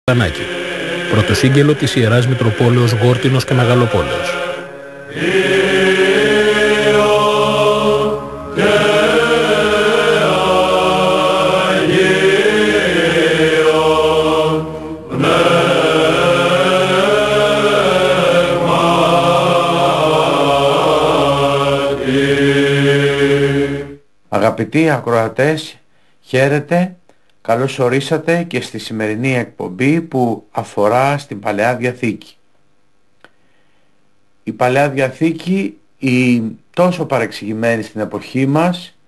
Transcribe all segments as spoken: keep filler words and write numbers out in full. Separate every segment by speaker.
Speaker 1: Πανάκη, πρωτοσύγγελο της Ιεράς Μητροπόλεως Γόρτινος και Μεγαλοπόλεως.
Speaker 2: Αγαπητοί ακροατές, χαίρετε. Καλώς ορίσατε και στη σημερινή εκπομπή που αφορά στην Παλαιά Διαθήκη. Η Παλαιά Διαθήκη, η τόσο παρεξηγημένη στην εποχή μας,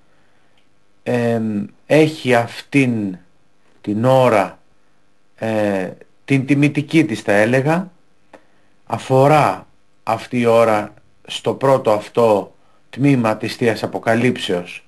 Speaker 2: ε, έχει αυτήν την ώρα, ε, την τιμητική της θα έλεγα, αφορά αυτή η ώρα στο πρώτο αυτό τμήμα της Θείας Αποκαλύψεως.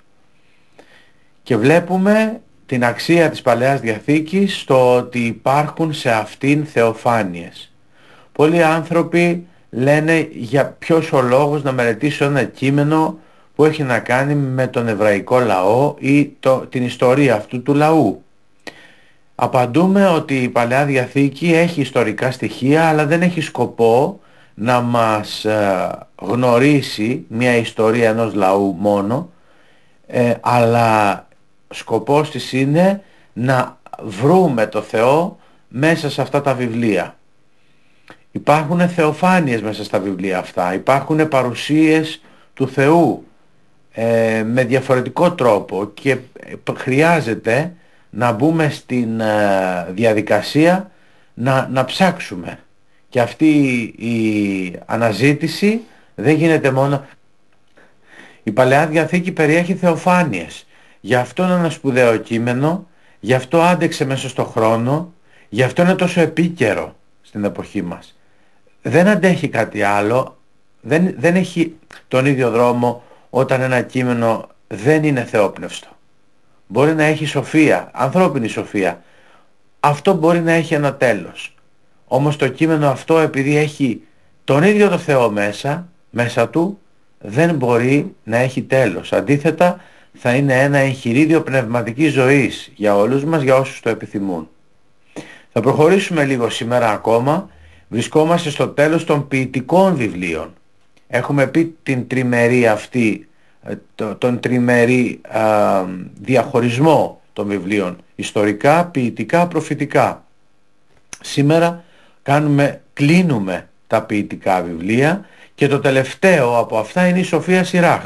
Speaker 2: Και βλέπουμε την αξία της Παλαιάς Διαθήκης στο ότι υπάρχουν σε αυτήν θεοφάνειες. Πολλοί άνθρωποι λένε για ποιος ο λόγος να μελετήσω ένα κείμενο που έχει να κάνει με τον εβραϊκό λαό ή το, την ιστορία αυτού του λαού. Απαντούμε ότι η Παλαιά Διαθήκη έχει ιστορικά στοιχεία, αλλά δεν έχει σκοπό να μας ε, γνωρίσει μια ιστορία ενός λαού μόνο, ε, αλλά σκοπός της είναι να βρούμε το Θεό μέσα σε αυτά τα βιβλία. Υπάρχουν θεοφάνειες μέσα στα βιβλία αυτά, υπάρχουν παρουσίες του Θεού ε, με διαφορετικό τρόπο και χρειάζεται να μπούμε στην ε, διαδικασία να, να ψάξουμε. Και αυτή η αναζήτηση δεν γίνεται μόνο. Η Παλαιά Διαθήκη περιέχει θεοφάνειες. Γι' αυτό είναι ένα σπουδαίο κείμενο, γι' αυτό άντεξε μέσα στο χρόνο, γι' αυτό είναι τόσο επίκαιρο στην εποχή μας. Δεν αντέχει κάτι άλλο, δεν, δεν έχει τον ίδιο δρόμο όταν ένα κείμενο δεν είναι θεόπνευστο. Μπορεί να έχει σοφία, ανθρώπινη σοφία. Αυτό μπορεί να έχει ένα τέλος. Όμως το κείμενο αυτό, επειδή έχει τον ίδιο το Θεό μέσα, μέσα του, δεν μπορεί να έχει τέλος. Αντίθετα, θα είναι ένα εγχειρίδιο πνευματικής ζωής για όλους μας, για όσους το επιθυμούν. Θα προχωρήσουμε λίγο σήμερα ακόμα. Βρισκόμαστε στο τέλος των ποιητικών βιβλίων. Έχουμε πει την τριμερή αυτή, το, τον τριμερή α, διαχωρισμό των βιβλίων. Ιστορικά, ποιητικά, προφητικά. Σήμερα κάνουμε, κλείνουμε τα ποιητικά βιβλία και το τελευταίο από αυτά είναι η Σοφία Σιράχ.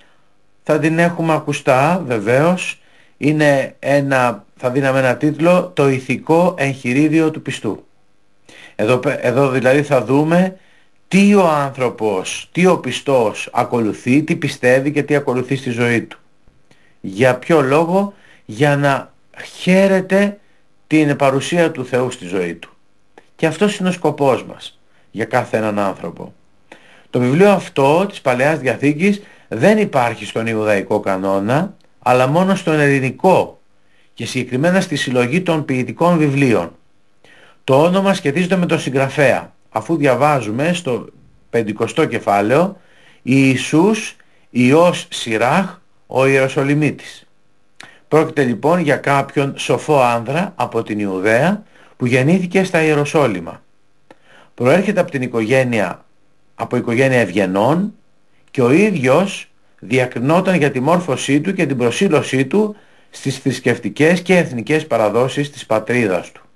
Speaker 2: Θα την έχουμε ακουστά βεβαίως, είναι ένα, θα δίναμε ένα τίτλο, το ηθικό εγχειρίδιο του πιστού. Εδώ, εδώ δηλαδή θα δούμε τι ο άνθρωπος, τι ο πιστός ακολουθεί, τι πιστεύει και τι ακολουθεί στη ζωή του. Για ποιο λόγο? Για να χαίρεται την παρουσία του Θεού στη ζωή του. Και αυτός είναι ο σκοπός μας για κάθε έναν άνθρωπο. Το βιβλίο αυτό της Παλαιάς Διαθήκης δεν υπάρχει στον Ιουδαϊκό κανόνα, αλλά μόνο στον ελληνικό και συγκεκριμένα στη συλλογή των ποιητικών βιβλίων. Το όνομα σχετίζεται με τον συγγραφέα, αφού διαβάζουμε στο πεντηκοστό κεφάλαιο Ιησούς Υιός Σιράχ ο Ιεροσολυμίτης. Πρόκειται λοιπόν για κάποιον σοφό άνδρα από την Ιουδαία που γεννήθηκε στα Ιεροσόλυμα. Προέρχεται από την οικογένεια, από οικογένεια ευγενών, και ο ίδιος διακρινόταν για τη μόρφωσή του και την προσήλωσή του στις θρησκευτικές και εθνικές παραδόσεις της πατρίδας του.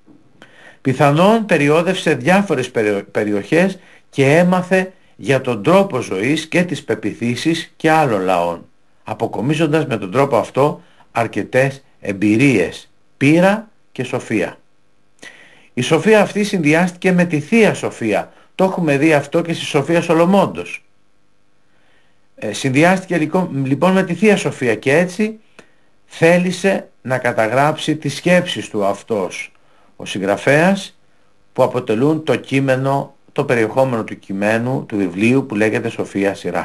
Speaker 2: Πιθανόν περιόδευσε διάφορες περιοχές και έμαθε για τον τρόπο ζωής και τις πεποιθήσεις και άλλων λαών, αποκομίζοντας με τον τρόπο αυτό αρκετές εμπειρίες, πείρα και σοφία. Η σοφία αυτή συνδυάστηκε με τη Θεία Σοφία. Το έχουμε δει αυτό και στη Σοφία Σολομώντος. Ε, συνδυάστηκε λοιπόν με τη Θεία Σοφία και έτσι θέλησε να καταγράψει τις σκέψεις του αυτός ο συγγραφέας, που αποτελούν το κείμενο, το περιεχόμενο του κειμένου του βιβλίου που λέγεται Σοφία Σιράχ.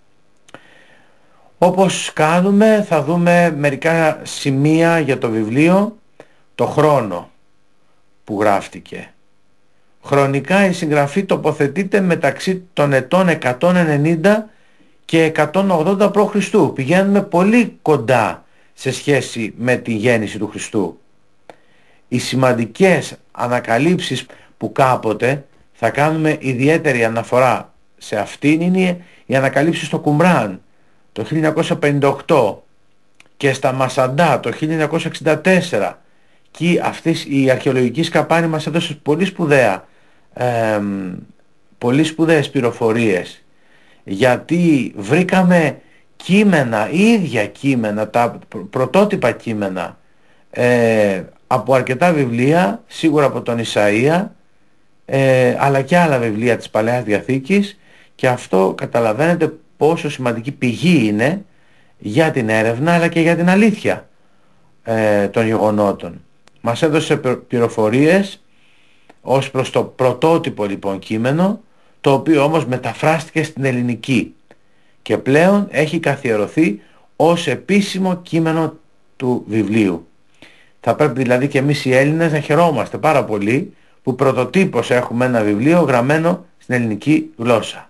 Speaker 2: Όπως κάνουμε, θα δούμε μερικά σημεία για το βιβλίο, το χρόνο που γράφτηκε. Χρονικά η συγγραφή τοποθετείται μεταξύ των ετών εκατόν ενενήντα και εκατόν ογδόντα π.Χ. Πηγαίνουμε πολύ κοντά σε σχέση με τη γέννηση του Χριστού. οι σημαντικές ανακαλύψεις που κάποτε θα κάνουμε ιδιαίτερη αναφορά σε αυτήν είναι οι ανακαλύψεις στο Κουμπράν το χίλια εννιακόσια πενήντα οκτώ και στα Μασαντά το χίλια εννιακόσια εξήντα τέσσερα, και αυτή η αρχαιολογική σκαπάνη μας έδωσε πολύ σπουδαία ε, πολύ σπουδαίες πληροφορίες, γιατί βρήκαμε κείμενα, ίδια κείμενα, τα πρωτότυπα κείμενα ε, από αρκετά βιβλία, σίγουρα από τον Ισαΐα, ε, αλλά και άλλα βιβλία της Παλαιάς Διαθήκης, και αυτό καταλαβαίνετε πόσο σημαντική πηγή είναι για την έρευνα αλλά και για την αλήθεια ε, των γεγονότων. Μας έδωσε πληροφορίες ως προς το πρωτότυπο λοιπόν κείμενο, το οποίο όμως μεταφράστηκε στην ελληνική και πλέον έχει καθιερωθεί ως επίσημο κείμενο του βιβλίου. Θα πρέπει δηλαδή και εμείς οι Έλληνες να χαιρόμαστε πάρα πολύ που πρωτοτύπως έχουμε ένα βιβλίο γραμμένο στην ελληνική γλώσσα.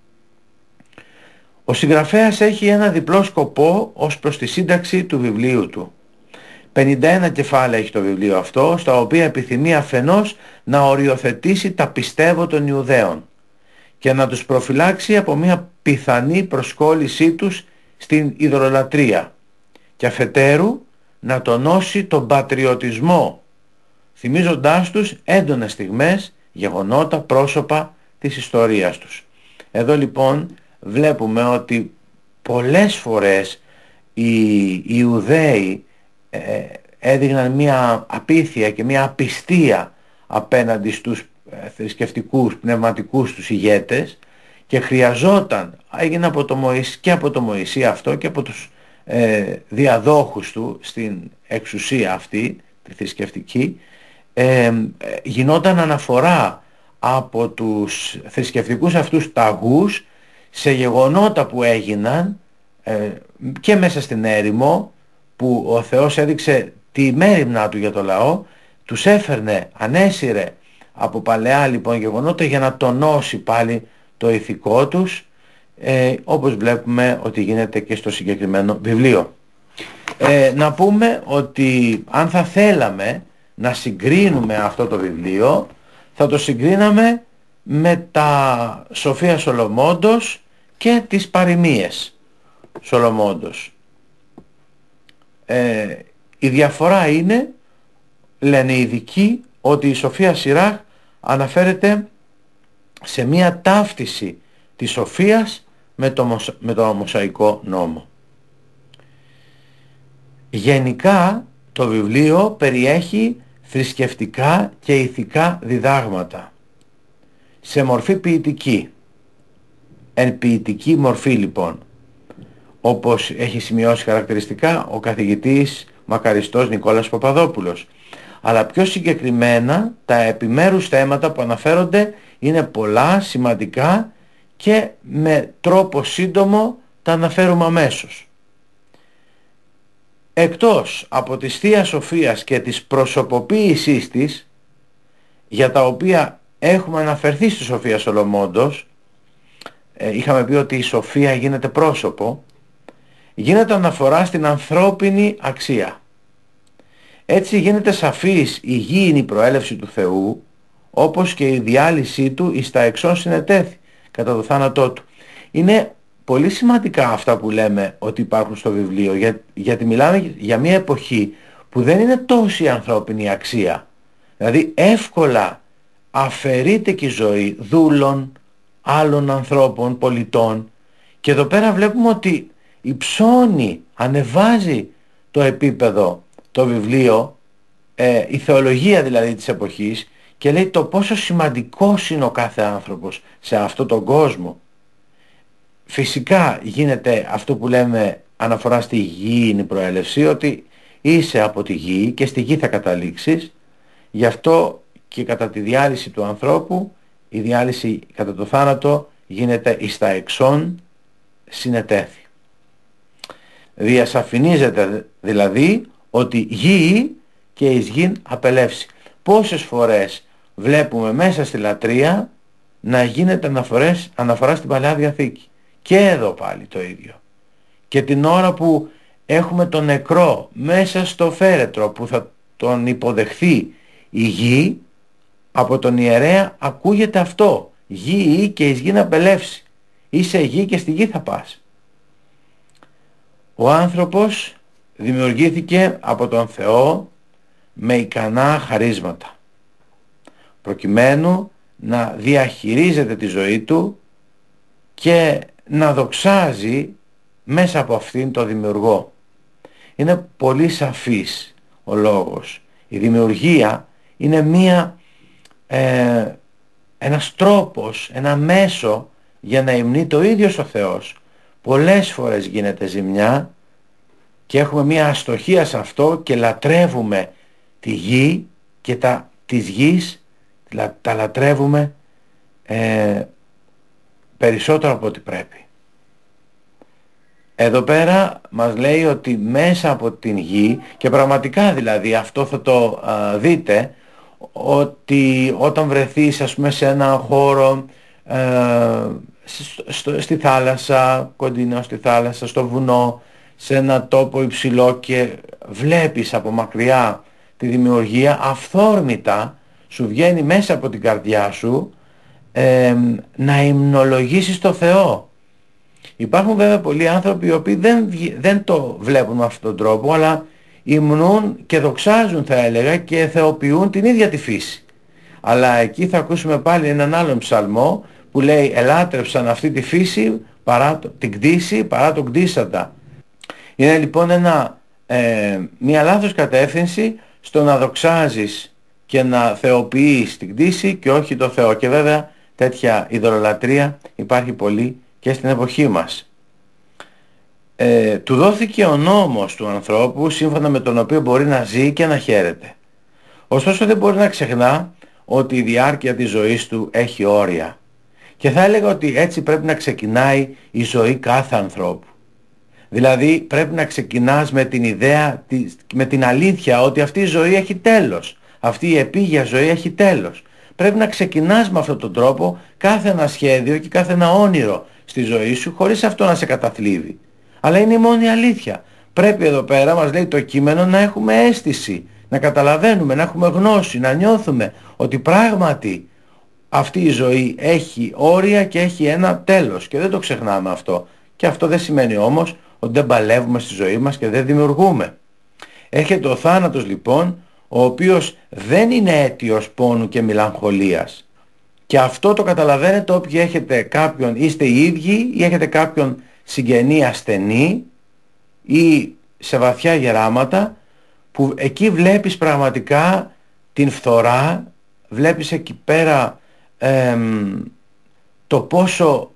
Speaker 2: Ο συγγραφέας έχει ένα διπλό σκοπό ως προς τη σύνταξη του βιβλίου του. πενήντα ένα κεφάλαια έχει το βιβλίο αυτό, στα οποία επιθυμεί αφενός να οριοθετήσει τα πιστεύω των Ιουδαίων και να τους προφυλάξει από μια πιθανή προσκόλλησή τους στην ειδωλολατρία, και αφετέρου να τονώσει τον πατριωτισμό, θυμίζοντάς τους έντονες στιγμές, γεγονότα, πρόσωπα της ιστορίας τους. Εδώ λοιπόν βλέπουμε ότι πολλές φορές οι Ιουδαίοι ε, έδειχναν μια απίθεια και μια απιστία απέναντι στους ε, θρησκευτικούς, πνευματικούς τους ηγέτες, και χρειαζόταν, έγινε από το Μωυσή, και από το Μωυσή αυτό και από τους ε, διαδόχους του στην εξουσία αυτή, τη θρησκευτική, ε, γινόταν αναφορά από τους θρησκευτικούς αυτούς ταγούς σε γεγονότα που έγιναν ε, και μέσα στην έρημο, που ο Θεός έδειξε τη μέριμνά του για το λαό, τους έφερνε, ανέσυρε από παλαιά λοιπόν γεγονότα για να τονώσει πάλι το ηθικό τους, ε, όπως βλέπουμε ότι γίνεται και στο συγκεκριμένο βιβλίο. Ε, να πούμε ότι αν θα θέλαμε να συγκρίνουμε αυτό το βιβλίο, θα το συγκρίναμε με τα Σοφία Σολομόντος και τις παροιμίες Σολομόντος. Ε, η διαφορά είναι, λένε οι ειδικοί, ότι η Σοφία Σιράχ αναφέρεται σε μία ταύτιση της σοφίας με το, με το Μωσαϊκό νόμο. Γενικά το βιβλίο περιέχει θρησκευτικά και ηθικά διδάγματα σε μορφή ποιητική, εν ποιητική μορφή λοιπόν, όπως έχει σημειώσει χαρακτηριστικά ο καθηγητής μακαριστός Νικόλας Παπαδόπουλος. Αλλά πιο συγκεκριμένα τα επιμέρους θέματα που αναφέρονται είναι πολλά, σημαντικά, και με τρόπο σύντομο τα αναφέρουμε αμέσως. Εκτός από της Θείας Σοφίας και της προσωποποίησής της, για τα οποία έχουμε αναφερθεί στη Σοφία Σολομόντος, ε, είχαμε πει ότι η Σοφία γίνεται πρόσωπο, γίνεται αναφορά στην ανθρώπινη αξία. Έτσι γίνεται σαφής η γήινη προέλευση του Θεού, όπως και η διάλυσή του εις τα εξών συνετέθη κατά το θάνατό του. Είναι πολύ σημαντικά αυτά που λέμε ότι υπάρχουν στο βιβλίο, για, γιατί μιλάμε για μια εποχή που δεν είναι τόση η ανθρώπινη αξία. Δηλαδή εύκολα αφαιρείται και η ζωή δούλων, άλλων ανθρώπων, πολιτών, και εδώ πέρα βλέπουμε ότι υψώνει, ανεβάζει το επίπεδο το βιβλίο, ε, η θεολογία δηλαδή της εποχής, και λέει το πόσο σημαντικός είναι ο κάθε άνθρωπος σε αυτόν τον κόσμο. Φυσικά γίνεται αυτό που λέμε αναφορά στη γήινη προέλευση, ότι είσαι από τη γη και στη γη θα καταλήξεις. Γι' αυτό και κατά τη διάλυση του ανθρώπου, η διάλυση κατά το θάνατο γίνεται εις τα εξών συνετέθη. Διασαφηνίζεται δηλαδή ότι γη και εις γην απελεύσει. Πόσες φορές βλέπουμε μέσα στη λατρεία να γίνεται αναφορές, αναφορά στην Παλαιά Διαθήκη. Και εδώ πάλι το ίδιο. Και την ώρα που έχουμε τον νεκρό μέσα στο φέρετρο που θα τον υποδεχθεί η γη, από τον ιερέα ακούγεται αυτό: γη ή και εις γη να πελεύσει, είσαι γη και στη γη θα πας. Ο άνθρωπος δημιουργήθηκε από τον Θεό με ικανά χαρίσματα, προκειμένου να διαχειρίζεται τη ζωή του και να δοξάζει μέσα από αυτήν το δημιουργό. Είναι πολύ σαφής ο λόγος. Η δημιουργία είναι μία, ε, ένας τρόπος, ένα μέσο για να υμνεί το ίδιος ο Θεός. Πολλές φορές γίνεται ζημιά και έχουμε μία αστοχία σε αυτό και λατρεύουμε τη γη και τα της γης τα λατρεύουμε ε, περισσότερο από ό,τι πρέπει. Εδώ πέρα μας λέει ότι μέσα από την γη, και πραγματικά δηλαδή αυτό θα το α, δείτε, ότι όταν βρεθείς ας πούμε σε ένα χώρο ε, στο, στη θάλασσα, κοντινό στη θάλασσα, στο βουνό, σε ένα τόπο υψηλό και βλέπεις από μακριά τη δημιουργία, αυθόρμητα σου βγαίνει μέσα από την καρδιά σου ε, να υμνολογήσεις το Θεό. Υπάρχουν βέβαια πολλοί άνθρωποι οι οποίοι δεν, δεν το βλέπουν με αυτόν τον τρόπο, αλλά υμνούν και δοξάζουν, θα έλεγα, και θεοποιούν την ίδια τη φύση. Αλλά εκεί θα ακούσουμε πάλι έναν άλλον ψαλμό που λέει «Ελάτρεψαν αυτή τη φύση, παρά το, την κτήση, παρά τον κτήσαντα». Είναι λοιπόν ένα, ε, μια λάθος κατεύθυνση στο να δοξάζεις και να θεοποιείς την κτήση και όχι το Θεό. Και βέβαια τέτοια ειδωλολατρία υπάρχει πολύ και στην εποχή μας. Ε, του δόθηκε ο νόμος του ανθρώπου σύμφωνα με τον οποίο μπορεί να ζει και να χαίρεται. Ωστόσο δεν μπορεί να ξεχνά ότι η διάρκεια της ζωής του έχει όρια. Και θα έλεγα ότι έτσι πρέπει να ξεκινάει η ζωή κάθε ανθρώπου. Δηλαδή πρέπει να ξεκινάς με την ιδέα, με την αλήθεια ότι αυτή η ζωή έχει τέλος. Αυτή η επίγεια ζωή έχει τέλος. Πρέπει να ξεκινάς με αυτόν τον τρόπο κάθε ένα σχέδιο και κάθε ένα όνειρο στη ζωή σου, χωρίς αυτό να σε καταθλίβει. Αλλά είναι η μόνη αλήθεια. Πρέπει εδώ πέρα, μας λέει το κείμενο, να έχουμε αίσθηση, να καταλαβαίνουμε, να έχουμε γνώση, να νιώθουμε ότι πράγματι αυτή η ζωή έχει όρια και έχει ένα τέλος και δεν το ξεχνάμε αυτό. Και αυτό δεν σημαίνει όμως ότι δεν παλεύουμε στη ζωή μας και δεν δημιουργούμε. Έρχεται ο θάνατος λοιπόν, ο οποίος δεν είναι αίτιος πόνου και μελαγχολίας. Και αυτό το καταλαβαίνετε όποιοι έχετε κάποιον, είστε οι ίδιοι ή έχετε κάποιον συγγενή ασθενή ή σε βαθιά γεράματα, που εκεί βλέπεις πραγματικά την φθορά, βλέπεις εκεί πέρα εμ, το πόσο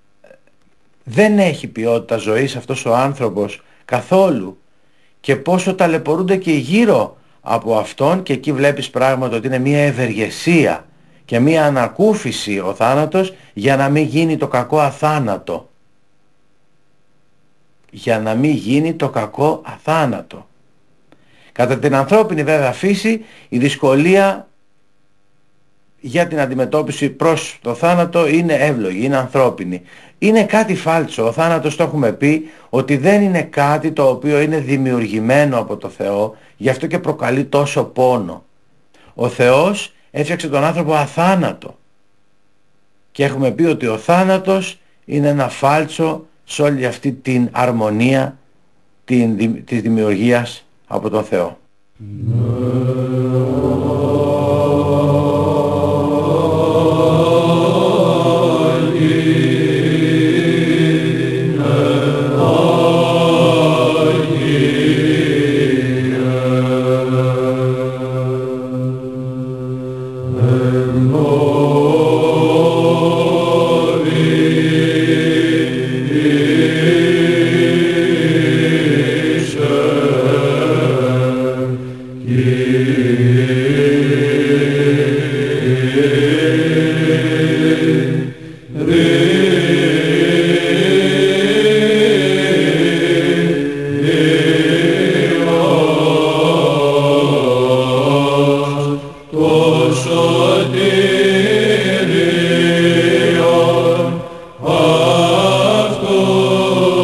Speaker 2: δεν έχει ποιότητα ζωής αυτός ο άνθρωπος καθόλου και πόσο ταλαιπωρούνται και γύρω από αυτόν, και εκεί βλέπεις πράγματι ότι είναι μια ευεργεσία και μια ανακούφιση ο θάνατος για να μην γίνει το κακό αθάνατο. Για να μην γίνει το κακό αθάνατο. Κατά την ανθρώπινη βέβαια φύση η δυσκολία για την αντιμετώπιση προς το θάνατο είναι εύλογη, είναι ανθρώπινη. Είναι κάτι φάλτσο, ο θάνατος το έχουμε πει ότι δεν είναι κάτι το οποίο είναι δημιουργημένο από το Θεό, γι' αυτό και προκαλεί τόσο πόνο. Ο Θεός έφτιαξε τον άνθρωπο αθάνατο και έχουμε πει ότι ο θάνατος είναι ένα φάλτσο σε όλη αυτή την αρμονία την, της δημιουργίας από τον Θεό.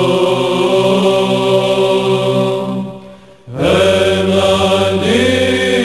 Speaker 3: Εναντί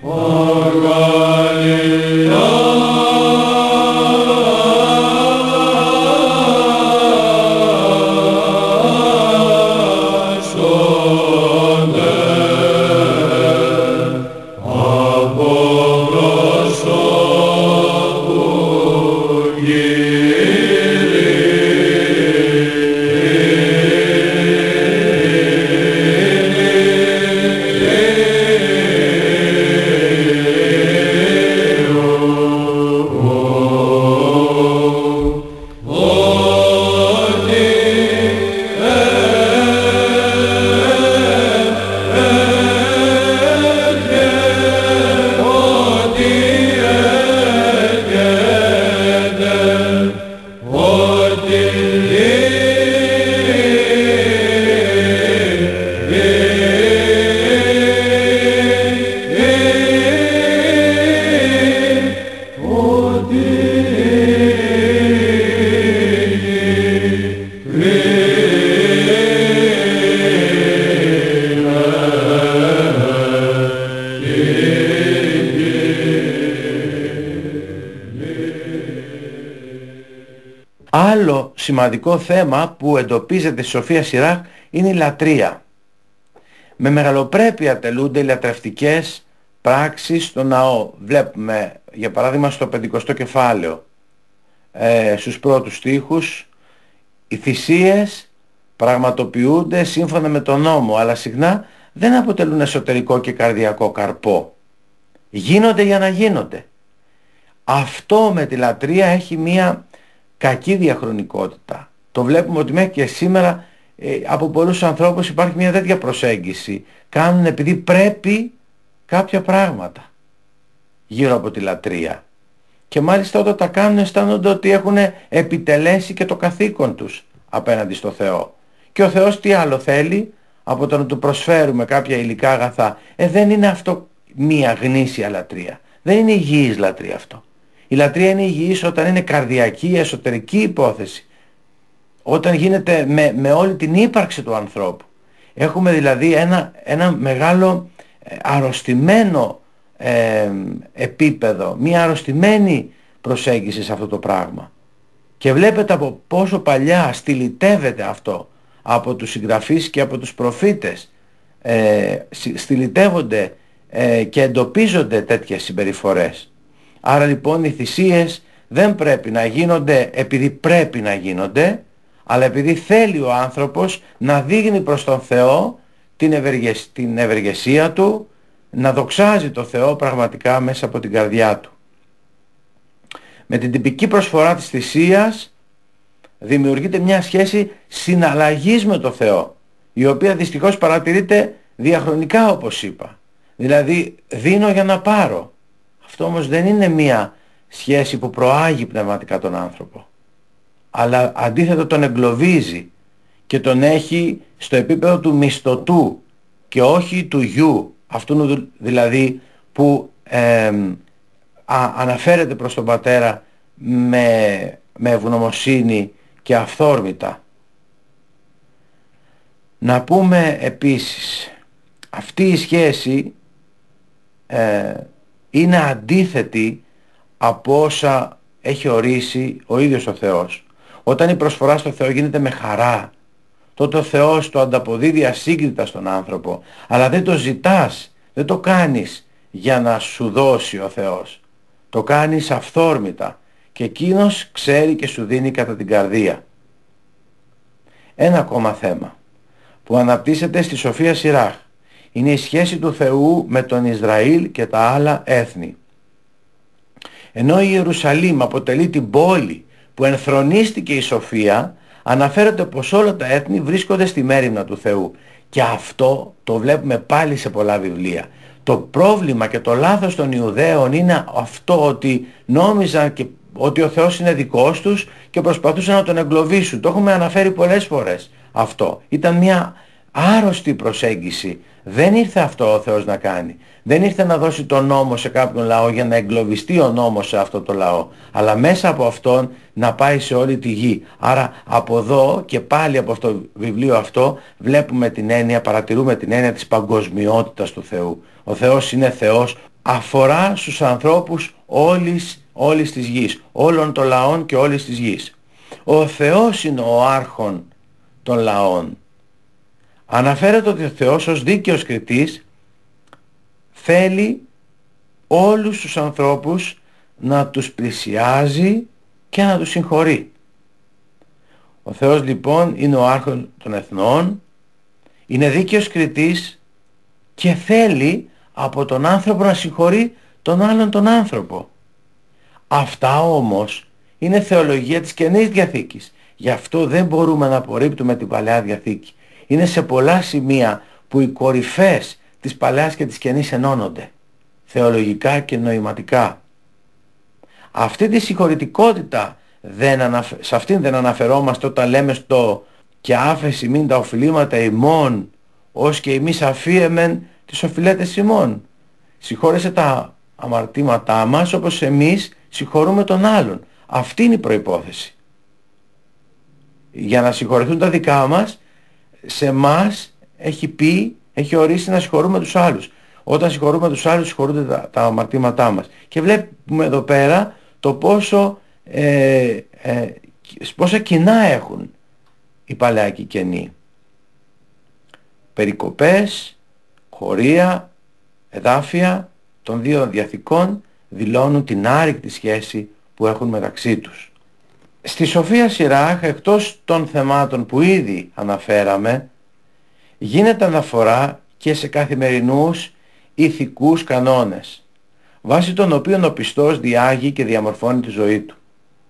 Speaker 2: Άλλο σημαντικό θέμα που εντοπίζεται στη Σοφία Σιράχ είναι η λατρεία. Με μεγαλοπρέπεια τελούνται οι λατρευτικές πράξεις στο ναό. Βλέπουμε για παράδειγμα στο πεντηκοστό κεφάλαιο, ε, στους πρώτους στίχους, οι θυσίες πραγματοποιούνται σύμφωνα με τον νόμο, αλλά συχνά δεν αποτελούν εσωτερικό και καρδιακό καρπό. Γίνονται για να γίνονται. Αυτό με τη λατρεία έχει μία κακή διαχρονικότητα. Το βλέπουμε ότι μέχρι και σήμερα ε, από πολλούς ανθρώπους υπάρχει μια τέτοια προσέγγιση. Κάνουν επειδή πρέπει κάποια πράγματα γύρω από τη λατρεία. Και μάλιστα όταν τα κάνουν αισθάνονται ότι έχουν επιτελέσει και το καθήκον τους απέναντι στο Θεό. Και ο Θεός τι άλλο θέλει από το να του προσφέρουμε κάποια υλικά αγαθά? Ε, δεν είναι αυτό μία γνήσια λατρεία. Δεν είναι υγιής λατρεία αυτό. Η λατρεία είναι υγιής όταν είναι καρδιακή, εσωτερική υπόθεση. Όταν γίνεται με, με όλη την ύπαρξη του ανθρώπου. Έχουμε δηλαδή ένα, ένα μεγάλο ε, αρρωστημένο ε, επίπεδο, μια αρρωστημένη προσέγγιση σε αυτό το πράγμα. Και βλέπετε από πόσο παλιά στυλιτεύεται αυτό από τους συγγραφείς και από τους προφήτες. Ε, στυλιτεύονται ε, και εντοπίζονται τέτοιες συμπεριφορές. Άρα λοιπόν οι θυσίες δεν πρέπει να γίνονται επειδή πρέπει να γίνονται, αλλά επειδή θέλει ο άνθρωπος να δείχνει προς τον Θεό την, ευεργεσ... την ευεργεσία του, να δοξάζει το Θεό πραγματικά μέσα από την καρδιά του. Με την τυπική προσφορά της θυσίας δημιουργείται μια σχέση συναλλαγής με το Θεό, η οποία δυστυχώς παρατηρείται διαχρονικά όπως είπα. Δηλαδή δίνω για να πάρω. Αυτό όμως δεν είναι μια σχέση που προάγει πνευματικά τον άνθρωπο, αλλά αντίθετα τον εγκλωβίζει και τον έχει στο επίπεδο του μισθωτού και όχι του γιου, αυτού δηλαδή που ε, α, αναφέρεται προς τον πατέρα με, με ευγνωμοσύνη και αυθόρμητα. Να πούμε επίσης, αυτή η σχέση ε, είναι αντίθετη από όσα έχει ορίσει ο ίδιος ο Θεός. Όταν η προσφορά στο Θεό γίνεται με χαρά, τότε ο Θεός το ανταποδίδει ασύγκριτα στον άνθρωπο, αλλά δεν το ζητάς, δεν το κάνεις για να σου δώσει ο Θεός. Το κάνεις αυθόρμητα και εκείνος ξέρει και σου δίνει κατά την καρδία. Ένα ακόμα θέμα που αναπτύσσεται στη Σοφία Σιράχ είναι η σχέση του Θεού με τον Ισραήλ και τα άλλα έθνη. Ενώ η Ιερουσαλήμ αποτελεί την πόλη που ενθρονίστηκε η Σοφία, αναφέρεται πως όλα τα έθνη βρίσκονται στη μέριμνα του Θεού. Και αυτό το βλέπουμε πάλι σε πολλά βιβλία. Το πρόβλημα και το λάθος των Ιουδαίων είναι αυτό ότι νόμιζαν και ότι ο Θεός είναι δικός τους και προσπαθούσαν να τον εγκλωβίσουν. Το έχουμε αναφέρει πολλές φορές αυτό. Ήταν μια άρρωστη προσέγγιση. Δεν ήρθε αυτό ο Θεός να κάνει. Δεν ήρθε να δώσει τον νόμο σε κάποιον λαό για να εγκλωβιστεί ο νόμος σε αυτό το λαό, αλλά μέσα από αυτόν να πάει σε όλη τη γη. Άρα από εδώ και πάλι από αυτό το βιβλίο αυτό βλέπουμε την έννοια, παρατηρούμε την έννοια της παγκοσμιότητας του Θεού. Ο Θεός είναι Θεός αφορά στους ανθρώπους όλης, όλης της γης, όλων των λαών και όλης της γης. Ο Θεός είναι ο άρχον των λαών. Αναφέρεται ότι ο Θεός ως δίκαιος κριτής θέλει όλους τους ανθρώπους να τους πλησιάζει και να τους συγχωρεί. Ο Θεός λοιπόν είναι ο άρχον των εθνών, είναι δίκαιος κριτής και θέλει από τον άνθρωπο να συγχωρεί τον άλλον τον άνθρωπο. Αυτά όμως είναι θεολογία της Καινής Διαθήκης. Γι' αυτό δεν μπορούμε να απορρίπτουμε την Παλαιά Διαθήκη. Είναι σε πολλά σημεία που οι κορυφές της Παλαιάς και της Καινής ενώνονται, θεολογικά και νοηματικά. Αυτή τη συγχωρητικότητα δεν αναφε... σε αυτήν δεν αναφερόμαστε όταν λέμε στο «και άφεση μην τα οφειλήματα ημών, ως και εμείς αφίεμεν τις οφειλέτες ημών». Συγχώρεσε τα αμαρτήματά μας όπως εμείς συγχωρούμε τον άλλον. Αυτή είναι η προϋπόθεση. Για να συγχωρεθούν τα δικά μας, σε μας έχει πει, έχει ορίσει να συγχωρούμε τους άλλους. Όταν συγχωρούμε τους άλλους, συγχωρούνται τα, τα αμαρτήματά μας. Και βλέπουμε εδώ πέρα το πόσο, ε, ε, πόσα κοινά έχουν οι Παλαιά και οι Καινή. Περικοπές, χωρία, εδάφια των δύο διαθηκών δηλώνουν την άρρηκτη σχέση που έχουν μεταξύ τους. Στη Σοφία Σιράχ, εκτός των θεμάτων που ήδη αναφέραμε, γίνεται αναφορά και σε καθημερινούς ηθικούς κανόνες, βάσει των οποίων ο πιστός διάγει και διαμορφώνει τη ζωή του.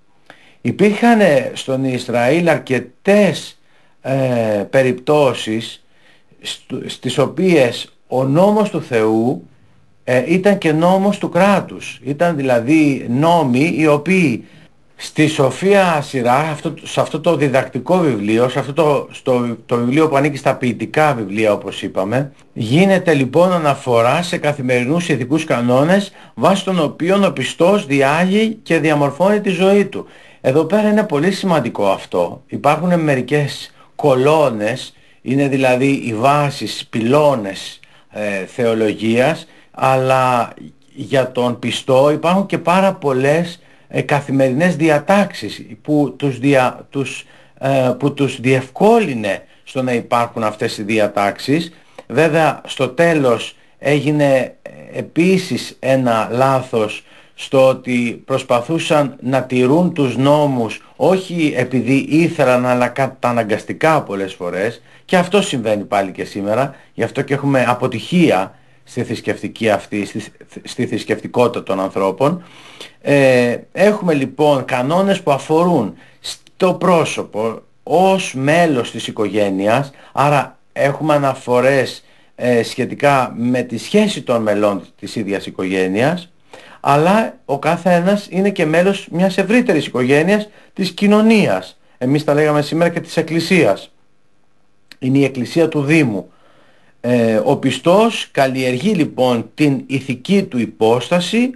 Speaker 2: Υπήρχαν στον Ισραήλ αρκετές ε, περιπτώσεις στις οποίες ο νόμος του Θεού ε, ήταν και νόμος του κράτους. Ήταν δηλαδή νόμοι οι οποίοι στη Σοφία Σιράχ, αυτό, σε αυτό το διδακτικό βιβλίο, σε αυτό το, στο, το βιβλίο που ανήκει στα ποιητικά βιβλία όπως είπαμε, γίνεται λοιπόν αναφορά σε καθημερινούς ηθικούς κανόνες βάσει των οποίων ο πιστός διάγει και διαμορφώνει τη ζωή του. Εδώ πέρα είναι πολύ σημαντικό αυτό. Υπάρχουν μερικές κολόνες, είναι δηλαδή οι βάσεις, πυλώνες ε, θεολογίας, αλλά για τον πιστό υπάρχουν και πάρα πολλές ε, καθημερινές διατάξεις που τους, δια, τους, ε, που τους διευκόλυνε στο να υπάρχουν αυτές οι διατάξεις. Βέβαια στο τέλος έγινε επίσης ένα λάθος στο ότι προσπαθούσαν να τηρούν τους νόμους όχι επειδή ήθελαν αλλά καταναγκαστικά πολλές φορές, και αυτό συμβαίνει πάλι και σήμερα. Γι' αυτό και έχουμε αποτυχία στη θρησκευτική αυτή, στη, στη θρησκευτικότητα των ανθρώπων. Ε, έχουμε λοιπόν κανόνες που αφορούν στο πρόσωπο ως μέλος της οικογένειας, άρα έχουμε αναφορές ε, σχετικά με τη σχέση των μελών της ίδιας οικογένειας, αλλά ο κάθε ένας είναι και μέλος μιας ευρύτερης οικογένειας, της κοινωνίας. Εμείς τα λέγαμε σήμερα και της Εκκλησίας. Είναι η Εκκλησία του Δήμου. Ε, ο πιστός καλλιεργεί λοιπόν την ηθική του υπόσταση,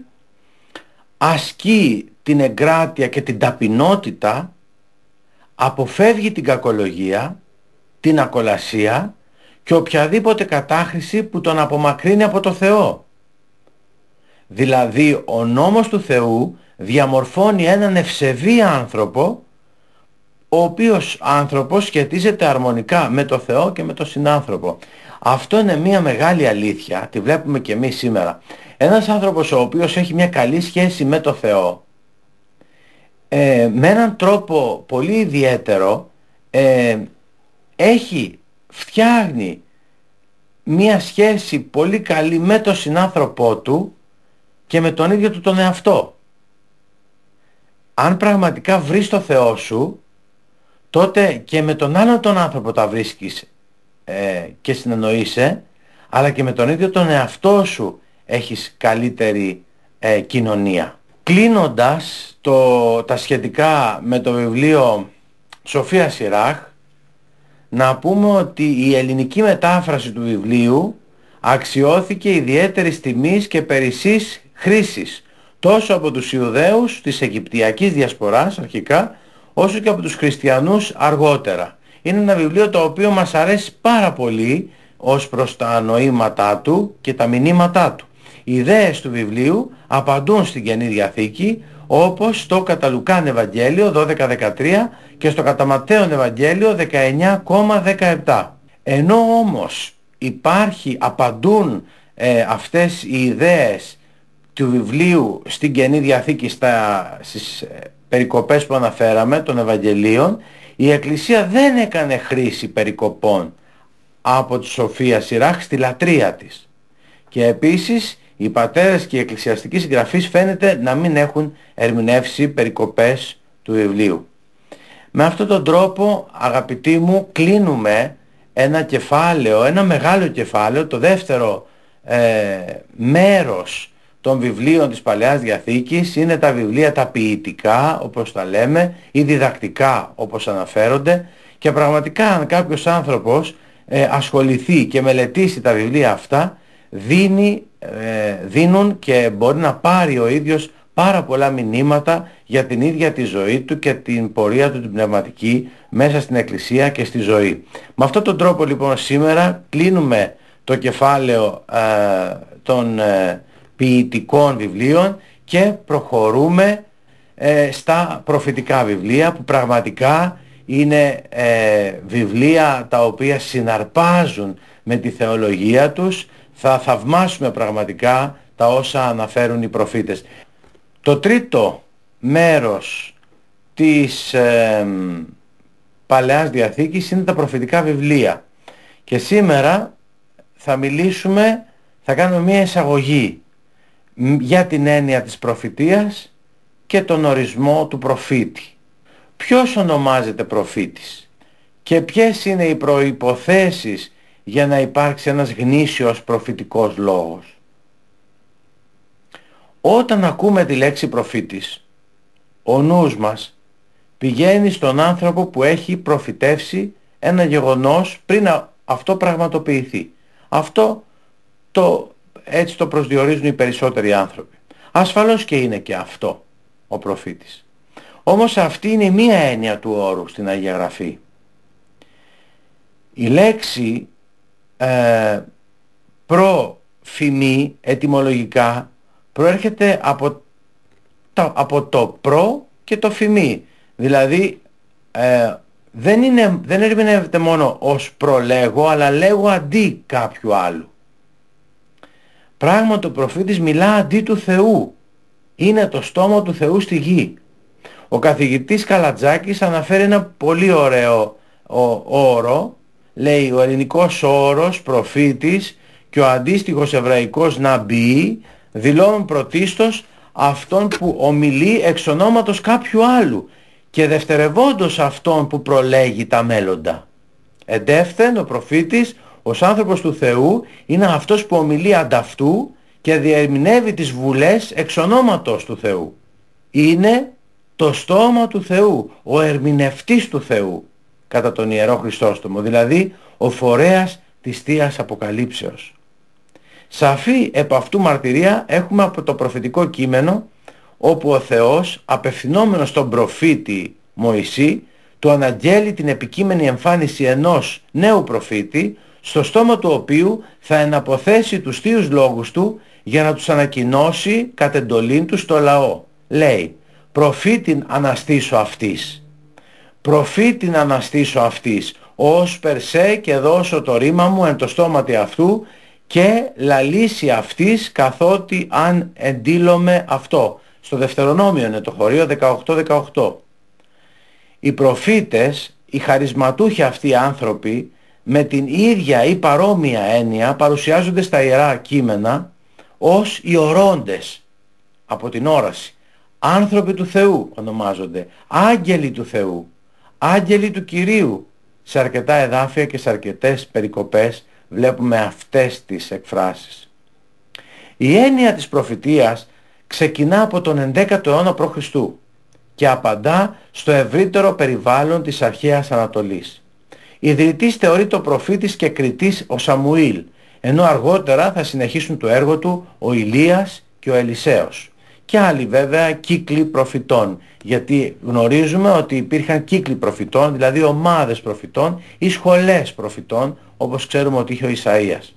Speaker 2: ασκεί την εγκράτεια και την ταπεινότητα, αποφεύγει την κακολογία, την ακολασία και οποιαδήποτε κατάχρηση που τον απομακρύνει από το Θεό. Δηλαδή ο νόμος του Θεού διαμορφώνει έναν ευσεβή άνθρωπο, ο οποίος άνθρωπος σχετίζεται αρμονικά με το Θεό και με τον συνάνθρωπο. Αυτό είναι μια μεγάλη αλήθεια, τη βλέπουμε και εμείς σήμερα. Ένας άνθρωπος ο οποίος έχει μια καλή σχέση με το Θεό, ε, με έναν τρόπο πολύ ιδιαίτερο, ε, έχει, φτιάχνει μια σχέση πολύ καλή με τον συνάνθρωπό του και με τον ίδιο του τον εαυτό. Αν πραγματικά βρεις το Θεό σου, τότε και με τον άλλον τον άνθρωπο τα βρίσκεις ε, και συνεννοείσαι, αλλά και με τον ίδιο τον εαυτό σου έχεις καλύτερη ε, κοινωνία. Κλείνοντας το, τα σχετικά με το βιβλίο Σοφία Σιράχ, να πούμε ότι η ελληνική μετάφραση του βιβλίου αξιώθηκε ιδιαίτερης τιμής και περισσής χρήσης τόσο από τους Ιουδαίους της Αιγυπτιακής Διασποράς αρχικά, όσο και από τους χριστιανούς αργότερα. Είναι ένα βιβλίο το οποίο μας αρέσει πάρα πολύ ως προς τα νοήματά του και τα μηνύματά του. Οι ιδέες του βιβλίου απαντούν στην Καινή Διαθήκη, όπως στο κατά Λουκάν Ευαγγέλιο δώδεκα δεκατρία και στο κατά Ματθαίον Ευαγγέλιο δεκαεννιά δεκαεπτά. Ενώ όμως υπάρχει, απαντούν ε, αυτές οι ιδέες του βιβλίου στην Καινή Διαθήκη στα, στις ε, περικοπές που αναφέραμε των Ευαγγελίων, η Εκκλησία δεν έκανε χρήση περικοπών από τη Σοφία Σιράχ στη λατρεία της. Και επίσης οι πατέρες και οι εκκλησιαστικοί συγγραφείς φαίνεται να μην έχουν ερμηνεύσει περικοπές του βιβλίου. Με αυτόν τον τρόπο, αγαπητοί μου, κλείνουμε ένα κεφάλαιο, ένα μεγάλο κεφάλαιο, το δεύτερο ε, μέρος των βιβλίων της Παλαιάς Διαθήκης. Είναι τα βιβλία τα ποιητικά, όπως τα λέμε, ή διδακτικά, όπως αναφέρονται, και πραγματικά αν κάποιος άνθρωπος ε, ασχοληθεί και μελετήσει τα βιβλία αυτά, δίνει, ε, δίνουν και μπορεί να πάρει ο ίδιος πάρα πολλά μηνύματα για την ίδια τη ζωή του και την πορεία του την πνευματική μέσα στην Εκκλησία και στη ζωή. Με αυτόν τον τρόπο λοιπόν σήμερα κλείνουμε το κεφάλαιο ε, των ε, ποιητικών βιβλίων και προχωρούμε ε, στα προφητικά βιβλία, που πραγματικά είναι ε, βιβλία τα οποία συναρπάζουν με τη θεολογία τους. Θα θαυμάσουμε πραγματικά τα όσα αναφέρουν οι προφήτες. Το τρίτο μέρος της ε, Παλαιάς Διαθήκης είναι τα προφητικά βιβλία. Και σήμερα θα μιλήσουμε, θα κάνουμε μία εισαγωγή για την έννοια της προφητείας και τον ορισμό του προφήτη. Ποιος ονομάζεται προφήτης και ποιες είναι οι προϋποθέσεις για να υπάρξει ένας γνήσιος προφητικός λόγος. Όταν ακούμε τη λέξη προφήτης, ο νους μας πηγαίνει στον άνθρωπο που έχει προφητεύσει ένα γεγονός πριν αυτό πραγματοποιηθεί. Αυτό το, έτσι το προσδιορίζουν οι περισσότεροι άνθρωποι. Ασφαλώς και είναι και αυτό ο προφήτης. Όμως αυτή είναι μία έννοια του όρου στην Αγία Γραφή. Η λέξη ε, προφημή ετυμολογικά προέρχεται από το, από το προ και το φημή. Δηλαδή ε, δεν, είναι, δεν ερμηνεύεται μόνο ως προλέγω, αλλά λέγω αντί κάποιου άλλου. Πράγματι ο προφήτης μιλά αντί του Θεού. Είναι το στόμα του Θεού στη γη. Ο καθηγητής Καλατζάκης αναφέρει ένα πολύ ωραίο όρο. Λέει ο ελληνικός όρος προφήτης και ο αντίστοιχος εβραϊκός ναμπί δηλώνουν πρωτίστως αυτόν που ομιλεί εξ ονόματος κάποιου άλλου και δευτερευόντως αυτόν που προλέγει τα μέλλοντα. Εντεύθεν ο προφήτης ως άνθρωπος του Θεού είναι αυτός που ομιλεί ανταυτού και διερμηνεύει τις βουλές εξ ονόματος του Θεού. Είναι το στόμα του Θεού, ο ερμηνευτής του Θεού κατά τον Ιερό Χριστόστομο, δηλαδή ο φορέας της Θείας Αποκαλύψεως. Σαφή επ' αυτού μαρτυρία έχουμε από το προφητικό κείμενο, όπου ο Θεός απευθυνόμενος στον προφήτη Μωυσή του αναγγέλει την επικείμενη εμφάνιση ενός νέου προφήτη, στο στόμα του οποίου θα εναποθέσει τους θείους λόγους του για να τους ανακοινώσει κατ' εντολήν του στο λαό. Λέει, προφήτην αναστήσω αυτής. Προφήτην αναστήσω αυτής, ως περσέ και δώσω το ρήμα μου εν το στόματι αυτού και λαλήσει αυτής καθότι αν εντύλωμε αυτό. Στο Δευτερονόμιο είναι το χωρίο δεκαοκτώ δεκαοκτώ. Οι προφήτες, οι χαρισματούχοι αυτοί άνθρωποι, με την ίδια ή παρόμοια έννοια παρουσιάζονται στα Ιερά Κείμενα ως οι ορώντες από την όραση. Άνθρωποι του Θεού ονομάζονται, άγγελοι του Θεού, άγγελοι του Κυρίου. Σε αρκετά εδάφια και σε αρκετές περικοπές βλέπουμε αυτές τις εκφράσεις. Η έννοια της προφητείας ξεκινά από τον ενδέκατο αιώνα προ Χριστού και απαντά στο ευρύτερο περιβάλλον της αρχαίας Ανατολής. Ιδρυτής θεωρείται ο προφήτης και κριτής ο Σαμουήλ, ενώ αργότερα θα συνεχίσουν το έργο του ο Ηλίας και ο Ελισέος. Και άλλοι βέβαια κύκλοι προφητών, γιατί γνωρίζουμε ότι υπήρχαν κύκλοι προφητών, δηλαδή ομάδες προφητών ή σχολές προφητών, όπως ξέρουμε ότι είχε ο Ισαΐας.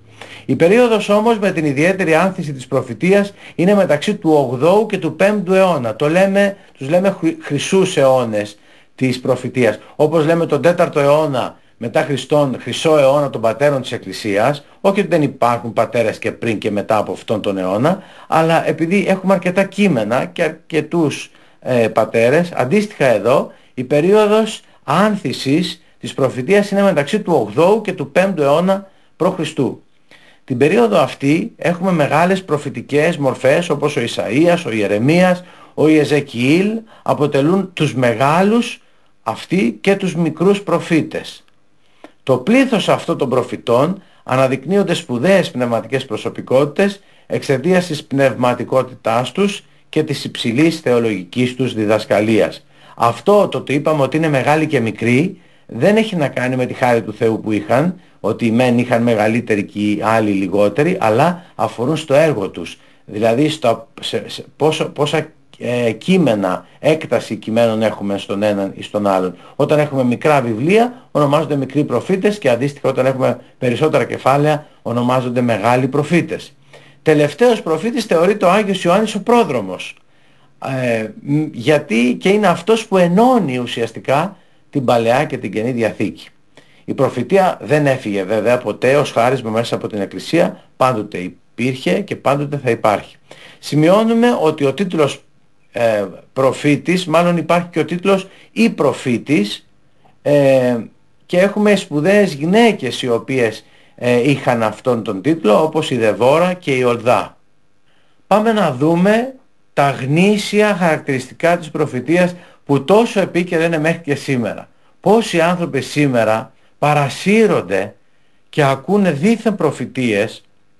Speaker 2: Η περίοδος όμως με την ιδιαίτερη άνθηση της προφητείας είναι μεταξύ του ογδόου και του πέμπτου αιώνα. Το λέμε, τους λέμε χρυσούς αιώνες της προφητείας. Όπως λέμε τον τέταρτο αιώνα μετά Χριστόν, χρυσό αιώνα των πατέρων της Εκκλησίας, όχι ότι δεν υπάρχουν πατέρες και πριν και μετά από αυτόν τον αιώνα, αλλά επειδή έχουμε αρκετά κείμενα και αρκετούς ε, πατέρες, αντίστοιχα εδώ η περίοδος άνθησης της προφητείας είναι μεταξύ του ογδόου και του πέμπτου αιώνα π.Χ. Την περίοδο αυτή έχουμε μεγάλες προφητικές μορφές όπως ο Ισαΐας, ο Ιερεμίας, ο Ιεζεκιήλ, αποτελούν τους μεγάλους αυτοί και τους μικρούς προφήτες. Το πλήθος αυτών των προφητών αναδεικνύονται σπουδαίες πνευματικές προσωπικότητες εξαιτίας της πνευματικότητάς τους και της υψηλής θεολογικής τους διδασκαλίας. Αυτό το ότι είπαμε ότι είναι μεγάλοι και μικροί δεν έχει να κάνει με τη χάρη του Θεού που είχαν, ότι οι μεν είχαν μεγαλύτεροι και οι άλλοι λιγότεροι, αλλά αφορούν στο έργο τους. Δηλαδή στο, σε, σε, πόσο, πόσα ε, κείμενα, έκταση κειμένων έχουμε στον έναν ή στον άλλον. Όταν έχουμε μικρά βιβλία ονομάζονται μικροί προφήτες και αντίστοιχα όταν έχουμε περισσότερα κεφάλαια ονομάζονται μεγάλοι προφήτες. Τελευταίος προφήτης θεωρείται ο Άγιος Ιωάννης ο Πρόδρομος. Ε, γιατί και είναι αυτός που ενώνει ουσιαστικά την Παλαιά και την Καινή Διαθήκη. Η προφητεία δεν έφυγε βέβαια ποτέ ως χάρισμα μέσα από την Εκκλησία, πάντοτε υπήρχε και πάντοτε θα υπάρχει. Σημειώνουμε ότι ο τίτλος ε, προφήτης, μάλλον υπάρχει και ο τίτλος ή προφήτης ε, και έχουμε σπουδαίες γυναίκες οι οποίες ε, είχαν αυτόν τον τίτλο όπως η Δεβόρα και η Ολδά. Πάμε να δούμε τα γνήσια χαρακτηριστικά της προφητείας που τόσο επίκαιρα είναι μέχρι και σήμερα. Πόσοι άνθρωποι σήμερα παρασύρονται και ακούνε δίθεν προφητείες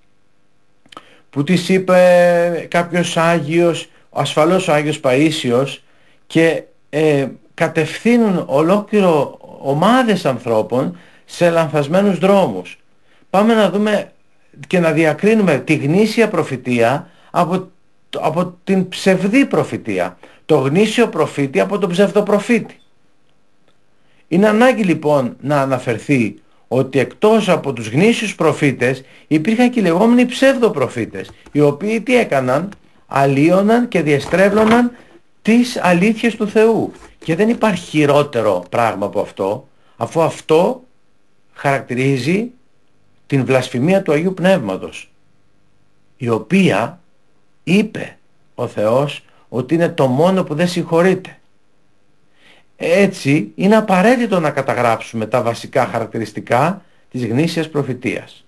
Speaker 2: που τις είπε κάποιος Άγιος, ασφαλώς ο Άγιος Παΐσιος και ε, κατευθύνουν ολόκληρο ομάδες ανθρώπων σε λανθασμένους δρόμους. Πάμε να δούμε και να διακρίνουμε τη γνήσια προφητεία από, από την ψευδή προφητεία. Το γνήσιο προφήτη από τον ψευδοπροφήτη. Είναι ανάγκη λοιπόν να αναφερθεί ότι εκτός από τους γνήσιους προφήτες υπήρχαν και οι λεγόμενοι ψευδοπροφήτες, οι οποίοι τι έκαναν, αλλίωναν και διεστρέβλωναν τις αλήθειες του Θεού. Και δεν υπάρχει χειρότερο πράγμα από αυτό, αφού αυτό χαρακτηρίζει την βλασφημία του Αγίου Πνεύματος, η οποία είπε ο Θεός ότι είναι το μόνο που δεν συγχωρείται. Έτσι είναι απαραίτητο να καταγράψουμε τα βασικά χαρακτηριστικά της γνήσιας προφητείας.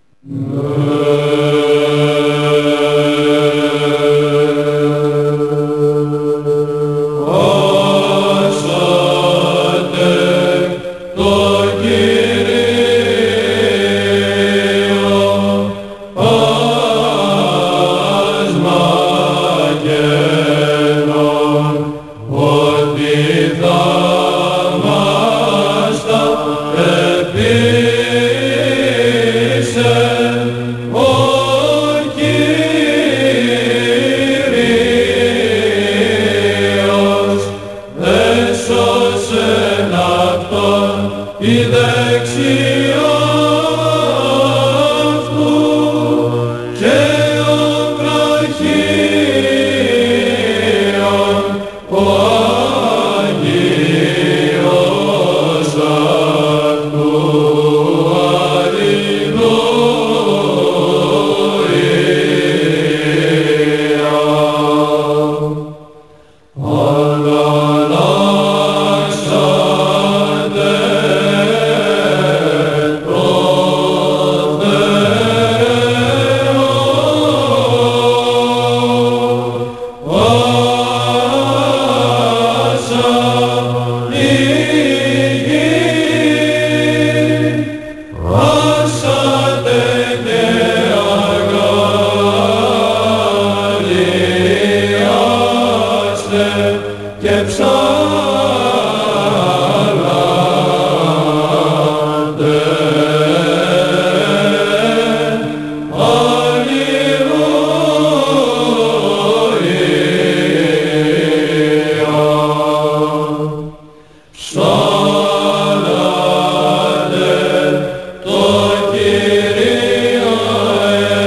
Speaker 3: Salate το Κυρίο